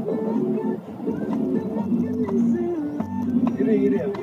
Gini ya.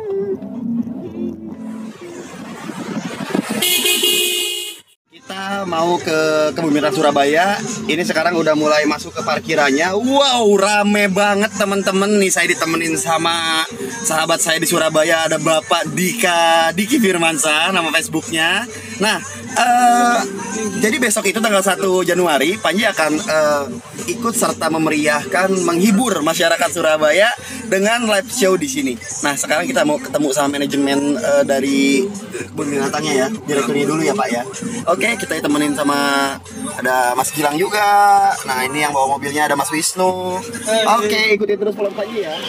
Kita mau ke Kebun Binatang Surabaya. Ini sekarang udah mulai masuk ke parkirannya. Wow, rame banget teman-teman. Nih saya ditemenin sama sahabat saya di Surabaya. Ada Bapak Diki Firmansyah, nama Facebooknya. Nah, jadi besok itu tanggal 1 Januari Panji akan ikut serta memeriahkan, menghibur masyarakat Surabaya dengan live show di sini. Nah, sekarang kita mau ketemu sama manajemen dari Kebun Binatangnya ya. Direkturnya dulu ya Pak ya. Oke, kita ditemenin sama ada Mas Gilang juga. Nah, ini yang bawa mobilnya ada Mas Wisnu. Oke, ikutin terus vlog Panji ya.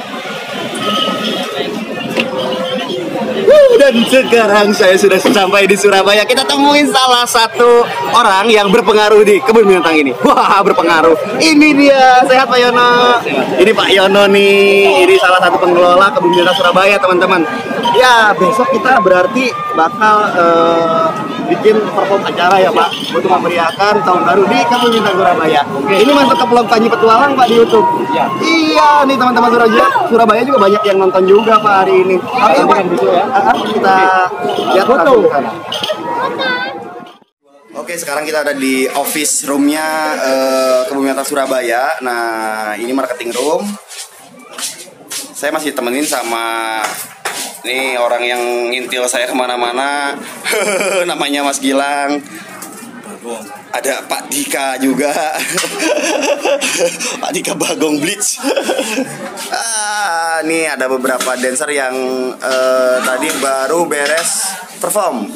Dan sekarang saya sudah sampai di Surabaya. Kita temuin salah satu orang yang berpengaruh di Kebun Binatang ini. Wah, berpengaruh. Ini dia, sehat Pak Yono. Ini Pak Yono nih. Ini salah satu pengelola Kebun Binatang Surabaya, teman-teman. Ya, besok kita berarti bakal bikin perform acara ya Pak, untuk memeriahkan tahun baru di Kebun Binatang Surabaya. Ini masuk ke vlog Panji Petualang Pak di YouTube. Iya, nih teman-teman Surabaya juga banyak yang nonton juga Pak hari ini. Oke Pak, kita lihat foto. Oke, sekarang kita ada di office roomnya Kebun Binatang Surabaya. Nah, ini marketing room. Saya masih temenin sama nih orang yang ngintil saya kemana-mana. Namanya Mas Gilang. Ada Pak Dika juga. Pak Dika Bagong Blitz. Nih ada beberapa dancer yang tadi baru beres perform.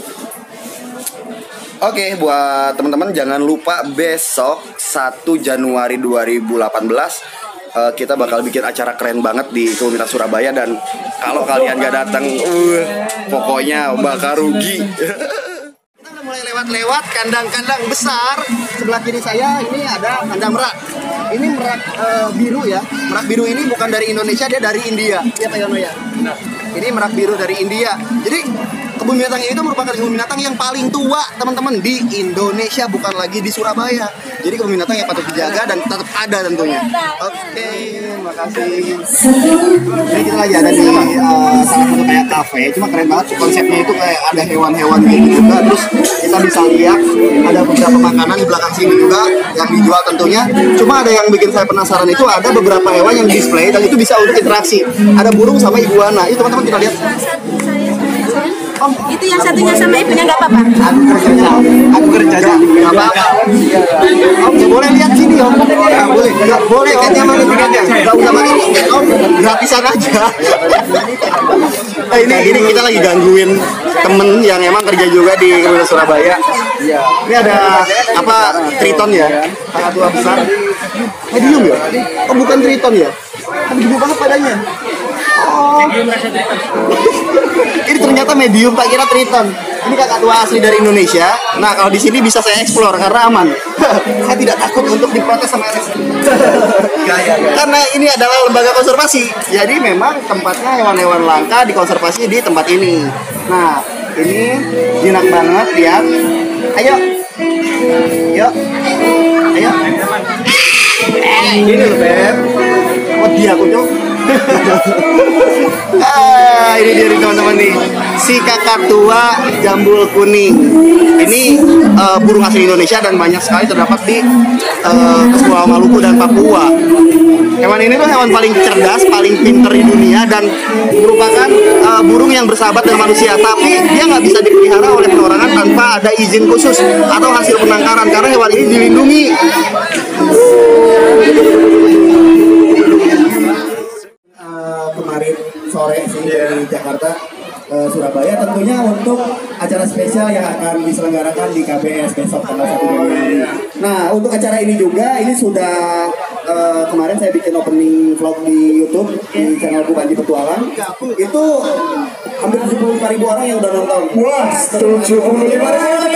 Oke, buat teman-teman jangan lupa besok 1 Januari 2018 kita bakal bikin acara keren banget di Kebun Binatang Surabaya. Dan kalau kalian gak datang, pokoknya bakal rugi. Kita udah mulai lewat-lewat kandang-kandang besar. Sebelah kiri saya ini ada kandang merak. Ini merak biru ya. Merak biru ini bukan dari Indonesia, dia dari India. Iya Pak Yono ya? Nah, ini merak biru dari India. Jadi Kebun Binatang itu merupakan kebun binatang yang paling tua teman-teman di Indonesia, bukan lagi di Surabaya. Jadi kebun binatang yang patut dijaga dan tetap ada tentunya. Oke, makasih. Jadi kita lagi ada di salah satu kayak kafe, cuma keren banget konsepnya itu, kayak ada hewan-hewan gitu juga. Terus kita bisa lihat ada beberapa makanan di belakang sini juga yang dijual tentunya. Cuma ada yang bikin saya penasaran itu ada beberapa hewan yang display dan itu bisa untuk interaksi. Ada burung sama iguana. Itu teman-teman kita lihat. Om, itu yang satunya sama ibunya nggak apa-apa? Aku kerja nggak apa-apa. Om, boleh lihat sini Om. Ya, boleh, boleh. Kayaknya mana tiketnya? Nggak usah pakai tiket Om, gratisan aja. Ini kita lagi gangguin temen yang emang kerja juga di Kebun Surabaya. Ini ada apa? Triton ya? Sangat tua besar. Medium ya? Oh, bukan triton ya? Tapi gede banget padanya. Oh. Ini ternyata medium, tak kira triton. Ini kakak tua asli dari Indonesia. Nah, kalau di sini bisa saya explore karena aman. Saya tidak takut untuk diprotes sama RSI. Karena ini adalah lembaga konservasi. Jadi memang tempatnya hewan-hewan langka dikonservasi di tempat ini. Nah, ini jinak banget, lihat. Ayo. Yuk. Ayo. Ini loh, Beb. Oh, dia aku, Cok. Ini dia teman-teman nih, si kakak tua jambul kuning. Ini burung asli Indonesia dan banyak sekali terdapat di Pulau Maluku dan Papua. Hewan ini tuh hewan paling cerdas, paling pinter di dunia dan merupakan burung yang bersahabat dengan manusia. Tapi dia nggak bisa dipelihara oleh perorangan tanpa ada izin khusus atau hasil penangkaran karena hewan ini dilindungi. Kemarin sore sih dari Jakarta Surabaya tentunya untuk acara spesial yang akan diselenggarakan di KBS besok tanggal 1 Januari. Nah, untuk acara ini juga ini sudah kemarin saya bikin opening vlog di YouTube di channelku Panji Petualang. Itu hampir 75.000 orang yang udah nonton. Wah, 75.000 orang.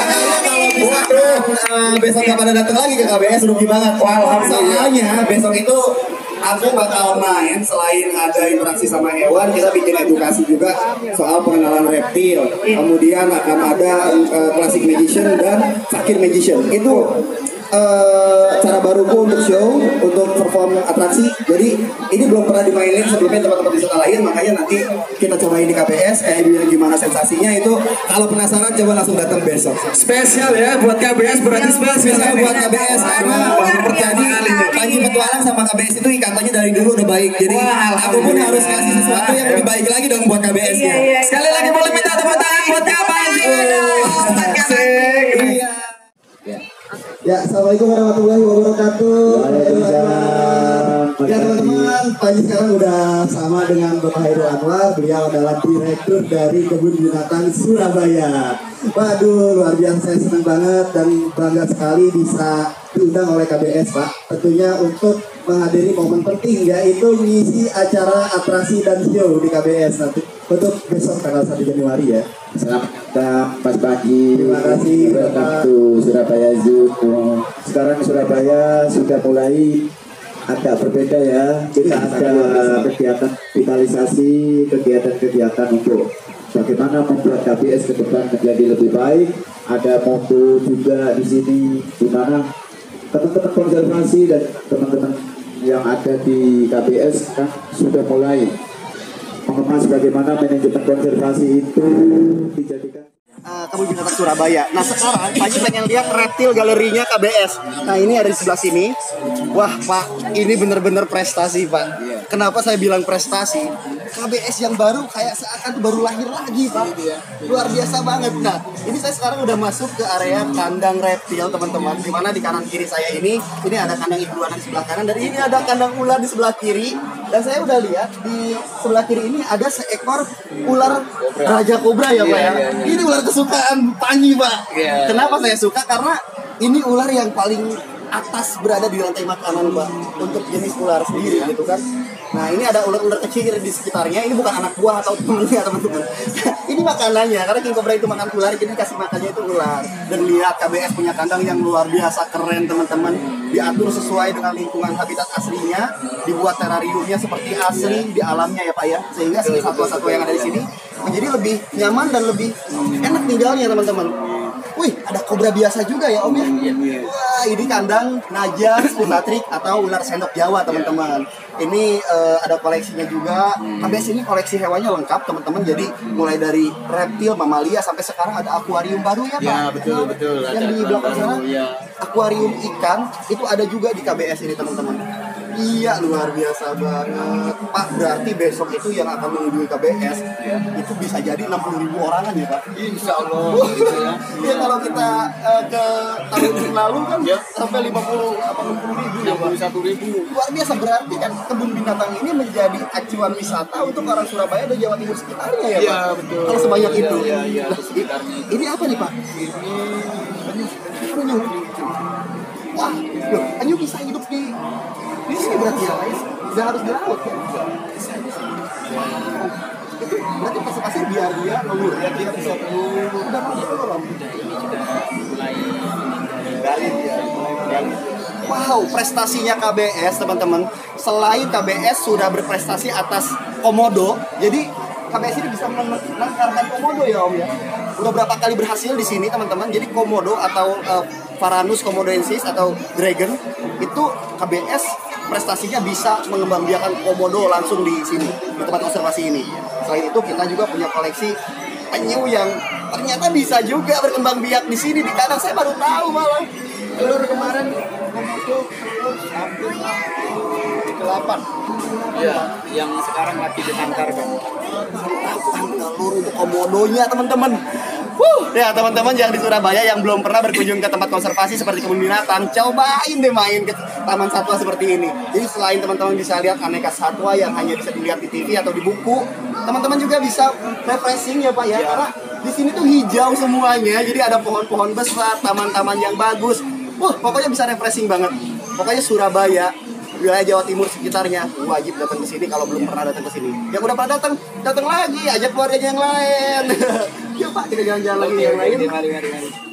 Besok nggak pada datang lagi ke KBS, rugi banget. Wah, soalnya besok itu aku bakal main, selain ada interaksi sama hewan, kita bikin edukasi juga soal pengenalan reptil. Kemudian akan ada classic magician dan fakir magician. Itu cara baruku untuk show, untuk perform atraksi. Jadi ini belum pernah dimainin sebelumnya tempat-tempat wisata lain, makanya nanti kita cobain di KBS. Biar gimana sensasinya itu. Kalau penasaran coba langsung datang besok. Spesial ya buat KBS, berarti Spesial buat KBS karena terjadi Panji petualang sama KBS itu ikatannya dari dulu udah baik. Jadi aku pun harus ngasih sesuatu yang lebih baik lagi dong buat KBS ya. Sekali lagi boleh minta tepuk tangan buat Kak Panji. Iya. Ya, assalamualaikum warahmatullahi wabarakatuh. Ya teman-teman, Panji sekarang udah sama dengan Bapak Hairul Anwar. Beliau adalah direktur dari Kebun Binatang Surabaya. Waduh, luar biasa, saya senang banget dan bangga sekali bisa diundang oleh KBS, Pak. Tentunya untuk menghadiri momen penting, yaitu mengisi acara atraksi dan show di KBS nanti untuk besok tanggal 1 Januari ya. Selamat datang Mas Panji. Terima kasih, Welcome to Surabaya Zoo. Sekarang Surabaya sudah mulai agak berbeda ya. Kita ada kegiatan vitalisasi, kegiatan-kegiatan untuk bagaimana membuat KBS ke depan menjadi lebih baik. Ada moto juga di sini, di mana teman-teman konservasi dan teman-teman yang ada di KBS kan sudah mulai mengemas bagaimana manajemen konservasi itu dijadikan Kebun Binatang Surabaya. Nah sekarang Panji pengen lihat reptil galerinya KBS. Nah ini ada di sebelah sini. Wah Pak, ini bener-bener prestasi Pak. Kenapa saya bilang prestasi? KBS yang baru kayak seakan baru lahir lagi Pak. Luar biasa banget. Nah ini saya sekarang udah masuk ke area kandang reptil teman-teman. Dimana di kanan kiri saya ini ada kandang iguana di sebelah kanan. Dan ini ada kandang ular di sebelah kiri. Dan saya udah lihat di sebelah kiri ini ada seekor ular raja kobra ya Pak ya. Ini ular kesukaan Panji Pak. Kenapa saya suka? Karena ini ular yang paling atas berada di lantai makanan Pak untuk jenis ular sendiri gitu kan. Nah ini ada ular-ular kecil di sekitarnya. Ini bukan anak buah atau temennya teman-teman. Ini makanannya karena king cobra itu makan ular, jadi kasih makannya itu ular. Dan lihat KBS punya kandang yang luar biasa keren teman-teman. Diatur sesuai dengan lingkungan habitat aslinya, dibuat terariumnya seperti asli di alamnya ya Pak ya. Sehingga satwa-satwa yang ada di sini menjadi lebih nyaman dan lebih enak tinggalnya teman-teman. Wih, ada kobra biasa juga ya Om ya. Wah, ini kandang naja sputatrik atau ular sendok Jawa teman-teman. Ini ada koleksinya juga. KBS ini koleksi hewannya lengkap teman-teman. Jadi mulai dari reptil, mamalia sampai sekarang ada akuarium baru ya Pak. Ya betul. Yang di belakang sana akuarium ikan itu ada juga di KBS ini teman-teman. Iya luar biasa banget Pak. Berarti besok itu yang akan mengunjungi KBS itu bisa jadi 60.000 orangan ya Pak. Insya Allah. Ya kalau kita ke tahun lalu kan sampai 50 apa 60.000 ya Pak. 61.000. Luar biasa, berarti kan kebun binatang ini menjadi acuan wisata untuk orang Surabaya dan Jawa Timur sekitarnya ya Pak. Iya betul. Kalau sebanyak itu. Iya Nah, sekitarnya. ini apa nih Pak? Penyu. Wah, loh, penyu bisa hidup di sini berarti ya Pak? Nggak harus di laut ya? Itu berarti konservasi biar dia ngelur ya, dia bisa ngelur. Udah belum? Gali dia. Wow, prestasinya KBS teman-teman. Selain KBS sudah berprestasi atas komodo, jadi KBS ini bisa menangkarkan komodo ya Om ya. Udah berapa kali berhasil di sini teman-teman. Jadi komodo atau Varanus komodoensis atau dragon itu KBS prestasinya bisa mengembangbiakan komodo langsung di sini di tempat konservasi ini. Selain itu kita juga punya koleksi penyu yang ternyata bisa juga berkembang biak di sini di kandang. Saya baru tahu malah. Telur kemarin komodo hampir 8. Iya, yang sekarang lagi ditangkarkan. Telur untuk komodonya teman-teman. Ya teman-teman yang di Surabaya yang belum pernah berkunjung ke tempat konservasi seperti kebun binatang, cobain deh main ke taman satwa seperti ini. Jadi selain teman-teman bisa lihat aneka satwa yang hanya bisa dilihat di TV atau di buku, teman-teman juga bisa refreshing ya Pak ya. Karena di sini tuh hijau semuanya, jadi ada pohon-pohon besar, taman-taman yang bagus. Pokoknya bisa refreshing banget. Pokoknya Surabaya, wilayah Jawa Timur sekitarnya wajib datang ke sini kalau belum pernah datang ke sini. Yang udah pernah datang lagi, ajak keluarganya yang lain. Yuk Pak, kita jalan-jalan lagi yang lain. Mari.